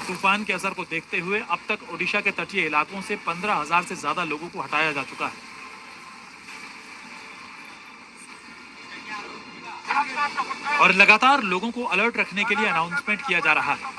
तूफान के असर को देखते हुए अब तक ओडिशा के तटीय इलाकों से 15,000 से ज्यादा लोगों को हटाया जा चुका है। और लगातार लोगों को अलर्ट रखने के लिए अनाउंसमेंट किया जा रहा है।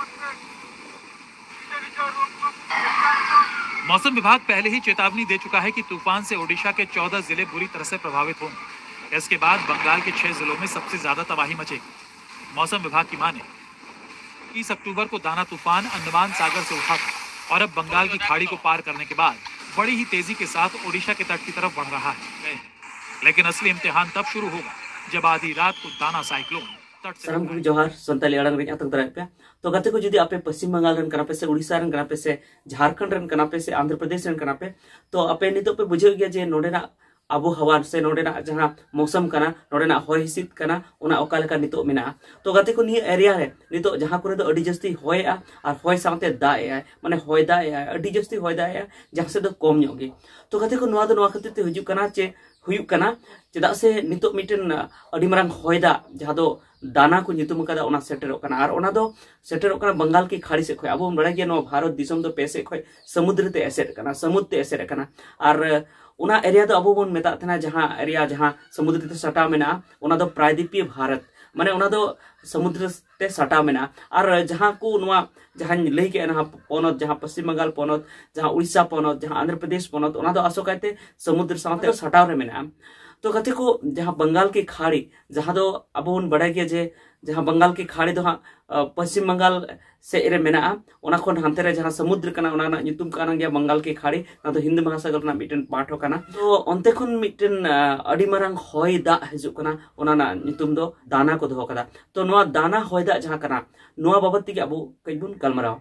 मौसम विभाग पहले ही चेतावनी दे चुका है कि तूफान से ओडिशा के 14 जिले बुरी तरह से प्रभावित होंगे। इसके बाद बंगाल के 6 जिलों में सबसे ज्यादा तबाही मचेगी। मौसम विभाग की माने 30 अक्टूबर को दाना तूफान अंडमान सागर से उठा था और अब बंगाल की खाड़ी को पार करने के बाद बड़ी ही तेजी के साथ ओडिशा के तट की तरफ बढ़ रहा है। लेकिन असली इम्तिहान तब शुरू होगा जब आधी रात को दाना साइक्लोन तट से साराम जोहार संताली अड़ंग रे आतंक दराय पे तो गते को जुदी आपे पश्चिम बंगाल रन कना पे से उड़ीसा रन कना पे से झारखंड रन कना पे से आंध्र प्रदेश रन कना पे तो आपे नितो पे बुझे गया जे नोडेना आबो हवा से नोडेना जहां मौसम कना नोडेना होय हिसित कना ओना ओका लेका नितो मेना तो गते को नि एरिया रे नितो जहां करे दो अडी जस्ती होयआ और होय साथे दाए आय माने होय दाए आय अडी जस्ती होय दाए आय जहां से दो कम न्योगी तो गते को नोआ दो नोआ खते ते हिजु कना चे हुयुक कना चेदा से नितो मिटन अडी मरांग होयदा जहां दो दाना को नितुम कदा ओना सेटेरो कना और ओना दो सेटेरो कना बंगाल की खाड़ी से खय अब बड़ा गया नो भारत दिसम दो पैसे खय समुद्र ते एसेट कना समुद्र ते एसेट कना और ओना एरिया दो अब बोन मेता तना जहां एरिया जहां समुद्र ते सटा मेना ओना दो प्रायद्वीपीय भारत माने ओना दो समुद्र ते सटा मेना और जहां को नोआ जहां लई के ना पोनत जहां पश्चिम बंगाल पोनत जहां उड़ीसा पोनत जहां आंध्र प्रदेश पोनत ओना दो आसोकाते समुद्र साथे सटाव रे मेना तो कथे को जहां बंगाल की खाड़ी जहां दो अब बोन बड़ा गया जे जहां बंगाल की खाड़ी दो पश्चिम बंगाल से एरे मेना ओना खन हांते रे जहां समुद्र कना ओना ना नितुम कना गया बंगाल की खाड़ी ना तो हिंद महासागर ना मिटन पाठो कना तो ओनते खन मिटन अडी मारंग होय दा हिजु कना ओना ना नितुम दो दाना को दो कदा तो नोआ दाना होय दा जहां कना नोआ बाबत के अब कइबुन गलमराव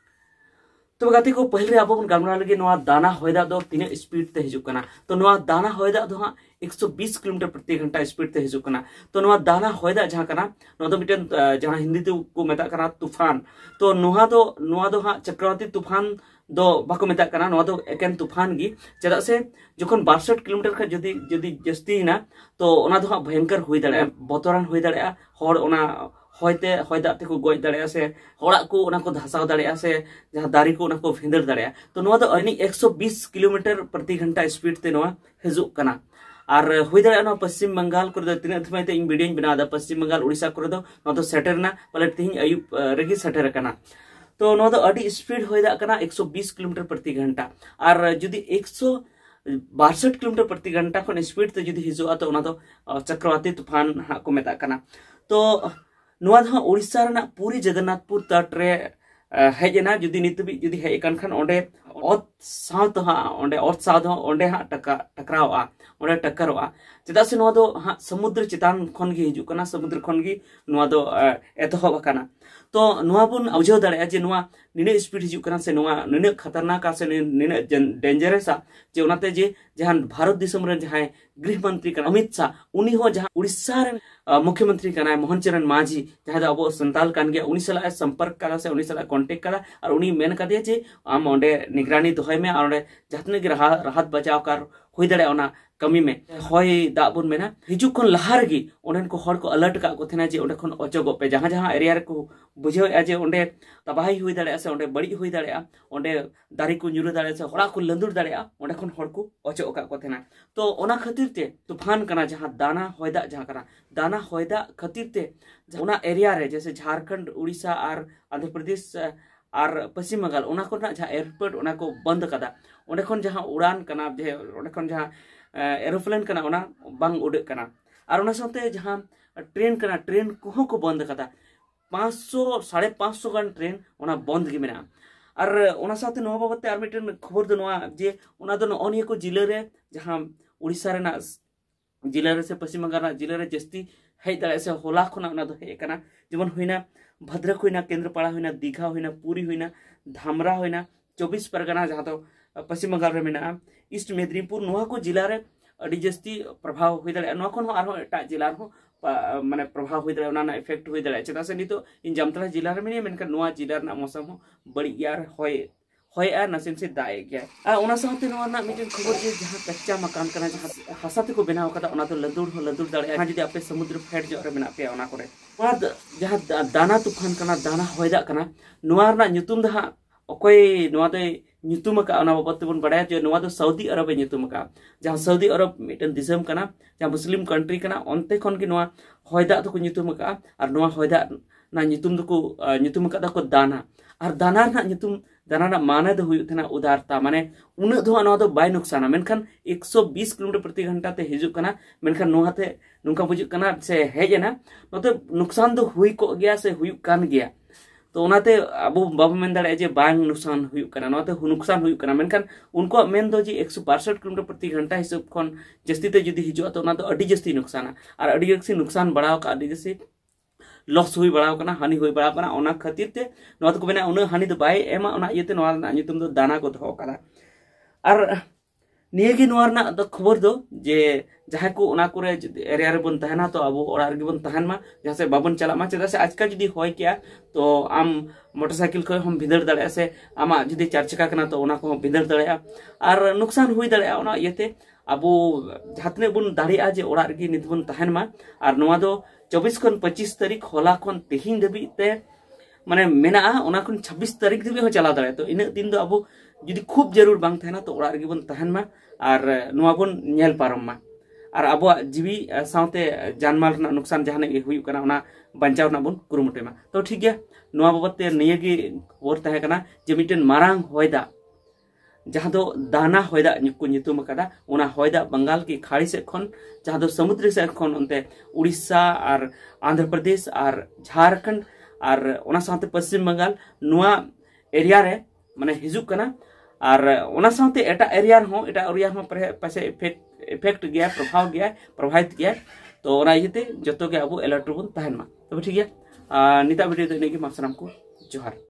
तो गाती को पहले अब बन गलमरा लगे नोआ दाना होयदा दो तीन स्पीड ते हिजु कना तो नोआ दाना होयदा दो हां 120 किलोमीटर प्रति घंटा स्पीड ते हिजु कना तो नोआ दाना होयदा जहां कना नो दो मिटन जहां हिंदी ते को मेता कना तूफान तो नोआ दो हां चक्रवाती तूफान दो बाको मेता कना नोआ दो एकेन तूफान गी चदा से जखन 62 किलोमीटर का जदी जस्ती ना तो ओना दो हां भयंकर हुई दाड़े बतरान हुई दाड़े हर ओना होयते होयदा ते को गोय दाड़े से होड़ा को ओना को धसाव दाड़े से जहां दारी को ओना को भिंदर दाड़े तो नोआ दो अनी 120 किलोमीटर प्रति घंटा स्पीड ते नोआ हिजु कना और हुई दाड़े ना पश्चिम बंगाल को तीन समय ते इन वीडियो बना दा पश्चिम बंगाल उड़ीसा को नो तो सेटरना पले तीन अयुब रेगी सेटर कना तो नो दो अडी स्पीड होय दा कना 120 किलोमीटर प्रति घंटा और जदी 162 किलोमीटर प्रति घंटा खन स्पीड ते जदी हिजु तो ओना दो चक्रवाती तूफान हा को मेता कना तो नोआ दो उड़ीसा रना पूरी जगन्नाथपुर तट रे हेजना जुदी नितबी जुदी हे कन खन ओंडे ओत साव तो हा ओंडे ओत साव दो ओंडे हा टकरावा ओंडे टक्करवा चेदा से नोआ दो हा समुद्र चितान खन गी हिजु कना समुद्र खन गी नोआ दो एतहब कना तो नोआ बुन अवजो दाड़े जे नोआ निने स्पीड हिजु कना से नोआ निने खतरनाक से निने डेंजरस जे ओनाते जे जहां भारत दिसम रे जहां गृह मंत्री कना अमित शाह उनी हो जहां उड़ीसा रे मुख्यमंत्री कना मोहन चरण माझी जहां अब संताल कान गया उनी सला संपर्क करा से उनी सला कांटेक्ट करा और उनी मेन कदे जे आम ओंडे निगरानी दोहय में और ओंडे जतने राहत बचाव कर हुई दाड़े ओना कमी में होय दा बुन मेना हिजु खन लहार गी ओंडन को हर को अलर्ट का को थेना जे ओंडे खन अचोगो पे जहां जहां एरिया रे को बुझे जे ओंडे तबाही हुई दाड़े से ओंडे बड़ी हुई दाड़े ओंडे दारी को जुरु दाड़े से होड़ा को लंदुर दाड़े ओंडे खन हर को अचो का को थेना तो ओना खातिर ते तूफान कना जहां दाना होयदा जहां कना दाना होयदा खातिर ते ओना एरिया रे जैसे झारखंड उड़ीसा और आंध्र प्रदेश और पश्चिम बंगाल ओना को ना जहां एयरपोर्ट ओना को बंद कदा ओंडे खन जहां उड़ान कना जे ओंडे खन जहां एरोप्लेन कना ओना बांग उड़े कना और ओना साथे जहां ट्रेन कना ट्रेन को बंद कदा 500 550 गान ट्रेन ओना बंद गे मेना और ओना साथे नोवा बाबते आर मिटन खबर दो नोवा जे ओना दो अनिया को जिले रे जहां उड़ीसा रे ना जिले रे से पश्चिम बंगाल जिले रे जस्ती हेय दाड़े से होला खना ओना दो हे कना जेमन हुइना भद्रक हुइना केंद्रपाड़ा हुइना दीघा हुइना पुरी हुइना धामरा हुइना 24 परगना जहां तो पश्चिम बंगाल रे मेना ईस्ट मेदिनीपुर नोहा को जिला रे अडी जस्ती प्रभाव हुई दाड़े नोहा खन आरो एटा जिला रो माने प्रभाव हुई दाड़े ओना ना इफेक्ट हुई दाड़े चेदा से नितो इन जामतरा जिला रे मेने मेनका नोआ जिला ना मौसम हो बड़ी यार होय होया नासिन से दाए गया आ ओना साथे नवा ना मिटन खबर जे जहां कच्चा मकान कना जहां हासा ते को बनाव कदा ओना तो लदुर दाड़े जदि आपे समुद्र फेट जो रे मेना पे ओना करे ओना जहां दाना तूफान कना दाना होयदा कना नवा ना nyutum दा ओकोय नवा दे nyutum का ओना बाबत बन बडाय जे नवा दो सऊदी अरब nyutum का जहां सऊदी अरब मिटन दिसम कना जहां मुस्लिम कंट्री कना ओनते खन के नवा होयदा तो को nyutum का और नवा होयदा ना nyutum दो को nyutum का को दाना और दाना ना nyutum दाना ना माने दो हुई थे उदारता माने उन दो बाय नुकसाना मेनखान 120 किलोमीटर प्रति घंटा ते हिजुक कना मेनखान नोहाते नुका बुजुक कना से हेजना नोते नुकसान दो हुई को गया से हुई कान गया तो ओनाते अबो बाबू मेन दाड़े जे बांग नुकसान हुई कना नोते नुकसान हुई कना मेनखान उनको मेन दो जी 162 किलोमीटर प्रति घंटा हिसाब खन जस्ती ते जदी हिजुआ तो ओना तो अडी जस्ती नुकसाना और अडी जस्ती नुकसान बढ़ाव का अडी जस्ती लॉस हुई बड़ा कना हानि हुई बड़ा कना ओना खातिर ते नोआ तो बेना उना हानि तो बाय एमा ओना इते नोआ ना nyutum दो दाना को दो कदा और नियगी नोआ ना द खबर दो जे जहां को ओना करे एरिया रे बन तहना तो अब ओरा रे बन तहन मा जहां से बाबन चला मा चेदा से आजकल जदी होय किया तो आम मोटरसाइकिल को हम भिदर दड़े से आमा जदी चार चक्का कना तो ओना को भिदर दड़े और नुकसान हुई दड़े ओना इते अब जहातने बन दाड़िया जे ओरा रे नित बन तहन मा और नोआ दो 24 खन 25 तारीख होला खन तेहिन दबी ते माने मेना ओना खन 26 तारीख दबी हो चला दाड़े तो इन दिन दो अब जदी खूब जरूर बांग थाना तो ओरा रे बन तहन मा और नोआ बन नेल पारम मा और अब जीवी साउते जानमाल ना नुकसान जहां ने हुई कना ओना बंचाव ना बन कुरुमुटे मा तो ठीक गया नोआ बाबते नियगी खबर तहे कना जे मिटन मारांग होयदा जहां दो दाना होयदा को nyutum कदा ओना होयदा बंगाल की खाड़ी से खन जहां दो समुद्र से खन उनते उड़ीसा और आंध्र प्रदेश और झारखंड और ओना साथे पश्चिम बंगाल नोआ एरिया रे माने हिजुक कना और ओना साथे एटा एरिया हो पासे इफेक्ट गया प्रभाव गया प्रभावित गया तो ओना इते जतो के अब अलर्ट बन तहन मा तो ठीक है निता वीडियो देने के मासराम को जोहार।